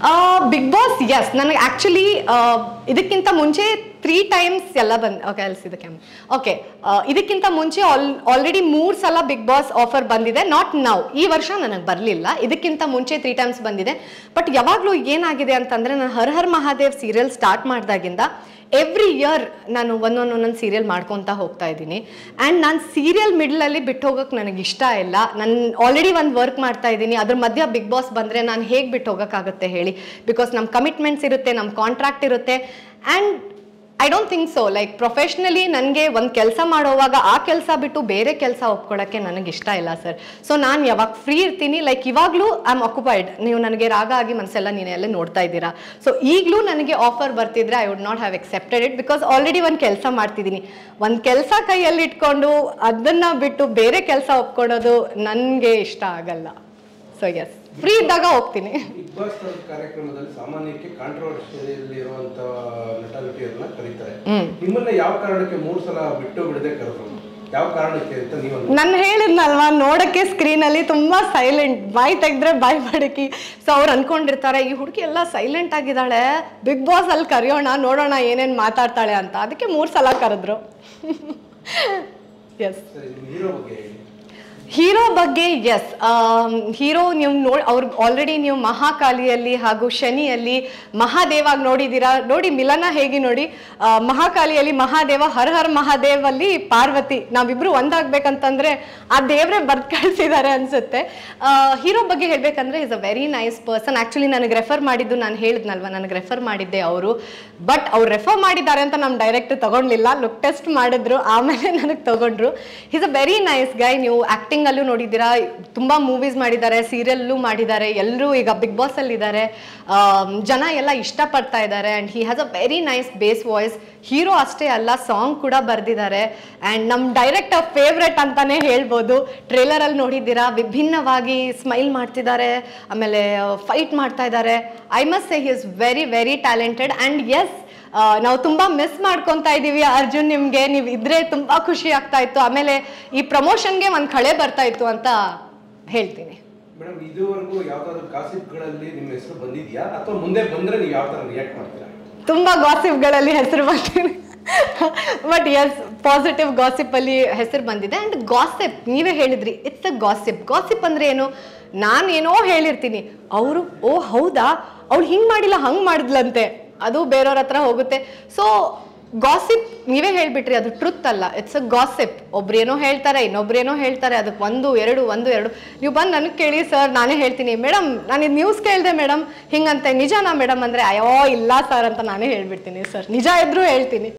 Big Boss yes ನನಗೆ actually ಇದಕ್ಕಿಂತ ಮುಂಚೆ 3 times ಎಲ್ಲ ಓಕೆ ಅಲ್ಸಿದ ಕ್ಯಾಮ್ ಓಕೆ ಇದಕ್ಕಿಂತ ಮುಂಚೆ ಆಲ್ರೆಡಿ 3 ಸಲ ಬಿಗ್ ಬಾಸ್ ಆಫರ್ ಬಂದಿದೆ. ನಾಟ್ ನೌ, ಈ ವರ್ಷ ನನಗೆ ಬರಲಿಲ್ಲ. ಇದಕ್ಕಿಂತ ಮುಂಚೆ 3 times ಬಂದಿದೆ. ಬಟ್ ಯಾವಾಗಲೂ ಏನಾಗಿದೆ ಅಂತಂದರೆ ನಾನು ಹರ್ ಹರ್ ಮಹಾದೇವ್ ಸೀರಿಯಲ್ ಸ್ಟಾರ್ಟ್ ಮಾಡಿದಾಗಿಂದ ಎವ್ರಿ ಇಯರ್ ನಾನು ಒಂದೊಂದು ಸೀರಿಯಲ್ ಮಾಡ್ಕೊತಾ ಹೋಗ್ತಾ ಇದ್ದೀನಿ. ಆ್ಯಂಡ್ ನಾನು ಸೀರಿಯಲ್ ಮಿಡ್ಲಲ್ಲಿ ಬಿಟ್ಟು ಹೋಗೋಕ್ಕೆ ನನಗೆ ಇಷ್ಟ ಇಲ್ಲ. ನಾನು ಆಲ್ರೆಡಿ ಒಂದು ವರ್ಕ್ ಮಾಡ್ತಾ ಇದ್ದೀನಿ, ಅದ್ರ ಮಧ್ಯ ಬಿಗ್ ಬಾಸ್ ಬಂದರೆ ನಾನು ಹೇಗೆ ಬಿಟ್ಟು ಹೋಗೋಕ್ಕಾಗುತ್ತೆ ಹೇಳಿ? ಬಿಕಾಸ್ ನಮ್ಮ ಕಮಿಟ್ಮೆಂಟ್ಸ್ ಇರುತ್ತೆ, ನಮ್ಮ ಕಾಂಟ್ರಾಕ್ಟ್ ಇರುತ್ತೆ. And I don't think so. Like professionally ನನಗೆ ಒಂದು ಕೆಲಸ ಮಾಡೋವಾಗ ಆ ಕೆಲಸ ಬಿಟ್ಟು ಬೇರೆ ಕೆಲಸ ಒಪ್ಕೊಳ್ಳೋಕ್ಕೆ ನನಗೆ ಇಷ್ಟ ಇಲ್ಲ ಸರ್. ಸೊ ನಾನು ಯಾವಾಗ ಫ್ರೀ ಇರ್ತೀನಿ, ಲೈಕ್ ಇವಾಗಲೂ ಐ ಆಮ್ ಆಕ್ಯುಪೈಡ್. ನೀವು ನನಗೆ ರಾಗ ಆಗಿ ಮನಸ್ಸೆಲ್ಲ ನೀನೆಲ್ಲ ನೋಡ್ತಾ ಇದ್ದೀರಾ. ಸೊ ಈಗಲೂ ನನಗೆ ಆಫರ್ ಬರ್ತಿದ್ರೆ I would not have accepted it, because already ಒಂದು ಕೆಲಸ ಮಾಡ್ತಿದ್ದೀನಿ. ಒಂದು ಕೆಲಸ ಕೈಯಲ್ಲಿ ಇಟ್ಕೊಂಡು ಅದನ್ನು ಬಿಟ್ಟು ಬೇರೆ ಕೆಲಸ ಒಪ್ಕೊಳ್ಳೋದು ನನಗೆ ಇಷ್ಟ ಆಗಲ್ಲ. ಸೊ ಎಸ್, ಫ್ರೀ ಇದ್ದಾಗ ಹೋಗ್ತೀನಿ. ಬಿಗ್ ಬಾಸ್ ಕಾರ್ಯಕ್ರಮದಲ್ಲಿ ಸಾಮಾನ್ಯಕ್ಕೆ ಕಾಂಟ್ರವರ್ಸಿಯಲ್ಲಿ ಇರುವಂತ ನಟನಟಿಯರನ್ನ ಕರೀತಾರೆ. ನಿಮ್ಮನ್ನ ಯಾವ ಕಾರಣಕ್ಕೆ 3 ಸಲ ಬಿಟ್ಟು ಬಿಡದೆ ಕರೆದ್ರು? ಯಾವ ಕಾರಣಕ್ಕೆ ಅಂತ ನೀವು? ನಾನು ಹೇಳಿದ್ನಲ್ವಾ, ನೋಡಕ್ಕೆ ಸ್ಕ್ರೀನಲ್ಲಿ ತುಂಬಾ ಸೈಲೆಂಟ್, ಬಾಯಿ ತೆಗೆದ್ರೆ ಬಾಯಿ ಬಡಕಿ. ಸೊ ಅವ್ರು ಅನ್ಕೊಂಡಿರ್ತಾರೆ ಈ ಹುಡುಗಿ ಎಲ್ಲ ಸೈಲೆಂಟ್ ಆಗಿದ್ದಾಳೆ, ಬಿಗ್ ಬಾಸ್ ಅಲ್ಲಿ ಕರೆಯೋಣ, ನೋಡೋಣ ಏನೇನು ಮಾತಾಡ್ತಾಳೆ ಅಂತ. ಅದಕ್ಕೆ 3 ಸಲ ಕರೆದ್ರು. ಎಸ್. ಹೀರೋ ಬಗ್ಗೆ ಎಸ್, ಹೀರೋ ನೀವು ಅವ್ರು ಆಲ್ರೆಡಿ ನೀವು ಮಹಾಕಾಲಿಯಲ್ಲಿ ಹಾಗೂ ಶನಿಯಲ್ಲಿ ಮಹಾದೇವಾಗಿ ನೋಡಿದ್ದೀರಾ. ನೋಡಿ ಮಿಲನ ಹೇಗೆ ನೋಡಿ, ಮಹಾಕಾಲಿಯಲ್ಲಿ ಮಹಾದೇವ, ಹರ್ ಹರ್ ಮಹಾದೇವ್ ಅಲ್ಲಿ ಪಾರ್ವತಿ, ನಾವಿಬ್ರು ಒಂದಾಗ್ಬೇಕಂತಂದ್ರೆ ಆ ದೇವ್ರೆ ಬರ್ದು ಕಳಿಸಿದ್ದಾರೆ ಅನ್ಸುತ್ತೆ. ಹೀರೋ ಬಗ್ಗೆ ಹೇಳ್ಬೇಕಂದ್ರೆ is a very nice person. Actually ನನಗೆ ರೆಫರ್ ಮಾಡಿದ್ದು, ನಾನು ಹೇಳಿದ್ನಲ್ವ ನನಗೆ ರೆಫರ್ ಮಾಡಿದ್ದೆ ಅವರು. ಬಟ್ ಅವ್ರು ರೆಫರ್ ಮಾಡಿದ್ದಾರೆ ಅಂತ ನಮ್ಮ ಡೈರೆಕ್ಟ್ ತಗೊಂಡ್ಲಿಲ್ಲ, ಲುಕ್ ಟೆಸ್ಟ್ ಮಾಡಿದ್ರು, ಆಮೇಲೆ ನನಗೆ ತಗೊಂಡ್ರು. Is a very nice guy. ನೀವು ಆ್ಯಕ್ಟಿಂಗ್ ಅಲ್ಲೂ ನೋಡಿದ್ದೀರಾ, ತುಂಬಾ ಮೂವೀಸ್ ಮಾಡಿದ್ದಾರೆ, ಸೀರಿಯಲ್ಲೂ ಮಾಡಿದ್ದಾರೆ, ಎಲ್ಲರೂ ಈಗ ಬಿಗ್ ಬಾಸ್ ಅಲ್ಲಿ ಇದ್ದಾರೆ, ಜನ ಎಲ್ಲ ಇಷ್ಟಪಡ್ತಾ ಇದ್ದಾರೆ. And he has a very nice bass voice. Hero ಅಷ್ಟೇ ಅಲ್ಲ, ಸಾಂಗ್ ಕೂಡ ಬರೆದಿದ್ದಾರೆ. ಆ್ಯಂಡ್ ನಮ್ಮ ಡೈರೆಕ್ಟರ್ ಫೇವ್ರೆಟ್ ಅಂತಾನೆ ಹೇಳ್ಬೋದು. ಟ್ರೇಲರಲ್ಲಿ ನೋಡಿದ್ದೀರಾ, ವಿಭಿನ್ನವಾಗಿ ಸ್ಮೈಲ್ ಮಾಡ್ತಿದ್ದಾರೆ, ಆಮೇಲೆ ಫೈಟ್ ಮಾಡ್ತಾ ಇದ್ದಾರೆ. I must say he is very very talented. And yes, ನಾವು ತುಂಬಾ ಮಿಸ್ ಮಾಡ್ಕೊತಾ ಇದೀವಿ ಅರ್ಜುನ್, ನಿಮ್ಗೆ ನೀವು ಇದ್ರೆ ತುಂಬಾ ಖುಷಿ ಆಗ್ತಾ ಇತ್ತು. ಆಮೇಲೆ ಈ ಪ್ರಮೋಷನ್ಗೆ ಒಂದು ಕಳೆ ಬರ್ತಾ ಇತ್ತು ಅಂತ ಹೇಳ್ತೀನಿ. ಮೇಡಮ್, ಇದುವರೆಗೂ ಯಾವ್ದಾದ್ರು ಗಾಸಿಪ್ಗಳಲ್ಲಿ ನಿಮ್ಮ ಹೆಸರು ಬಂದಿದ್ಯಾ, ಅಥವಾ ಮುಂದೆ ಬಂದ್ರೆ ನೀವು ಯಾವ ತರ ರಿಯಾಕ್ಟ್ ಮಾಡ್ತೀರಾ? ತುಂಬಾ ಗಾಸಿಪ್ಗಳಲ್ಲಿ ಹೆಸರು ಬಂದಿದೆ. ಬಟ್ ಎಸ್, ಪಾಸಿಟಿವ್ ಗಾಸಿಪ್ ಅಲ್ಲಿ ಹೆಸರು ಬಂದಿದೆ. ಅಂಡ್ ಗಾಸಿಪ್ ನೀವೇ ಹೇಳಿದ್ರಿ, ಇಟ್ಸ್ ಅ ಗಾಸಿಪ್. ಗಾಸಿಪ್ ಅಂದ್ರೆ ಏನು? ನಾನೇನೋ ಹೇಳಿರ್ತೀನಿ, ಅವರು ಓ ಹೌದಾ, ಅವ್ಳು ಹಿಂಗ್ ಮಾಡಿಲ್ಲ ಹಂಗ್ ಮಾಡಿದ್ಲಂತೆ, ಅದು ಬೇರೆಯವ್ರ ಹತ್ರ ಹೋಗುತ್ತೆ. ಸೊ ಗಾಸಿಪ್ ನೀವೇ ಹೇಳ್ಬಿಟ್ರಿ, ಅದು ಟ್ರುತ್ ಅಲ್ಲ, ಇಟ್ಸ್ ಅ ಗಾಸಿಪ್. ಒಬ್ರೇನೋ ಹೇಳ್ತಾರೆ, ಇನ್ನೊಬ್ರೇನೋ ಹೇಳ್ತಾರೆ, ಅದಕ್ಕೆ ಒಂದು ಎರಡು ನೀವು ಬಂದು ನನಗೆ ಕೇಳಿ ಸರ್, ನಾನೇ ಹೇಳ್ತೀನಿ ಮೇಡಮ್ ನಾನು ಇದು ನ್ಯೂಸ್ ಕೇಳಿದೆ ಮೇಡಮ್ ಹಿಂಗಂತೆ, ನಿಜಾನಾ ಮೇಡಮ್ ಅಂದರೆ ಅಯ್ಯೋ ಇಲ್ಲ ಸರ್ ಅಂತ ನಾನೇ ಹೇಳ್ಬಿಡ್ತೀನಿ ಸರ್, ನಿಜ ಇದ್ರೂ ಹೇಳ್ತೀನಿ.